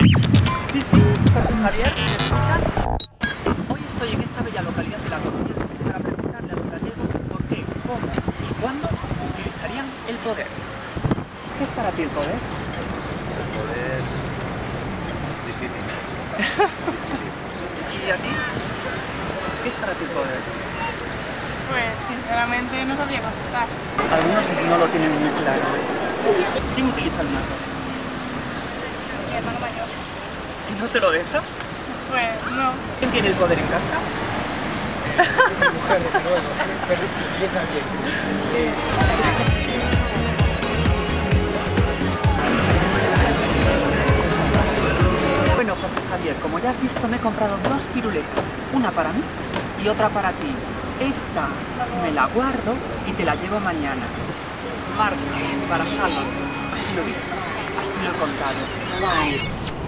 Sí, sí, Jorge Javier, ¿me escuchas? Hoy estoy en esta bella localidad de La Coruña para preguntarle a los gallegos por qué, cómo y cuándo utilizarían el poder. ¿Qué es para ti el poder? Pues el poder... difícil. ¿Y a ti? ¿Qué es para ti el poder? Pues sinceramente no sabría contestar. Algunos no lo tienen muy claro. ¿Quién utiliza el mando? Mi hermano mayor. ¿Y no te lo deja? Pues no. ¿Quién tiene el poder en casa? Bueno, Jorge Javier, como ya has visto, me he comprado dos piruletas, una para mí y otra para ti. Esta me la guardo y te la llevo mañana. Marca para Salva. Así lo he visto, así lo he contado.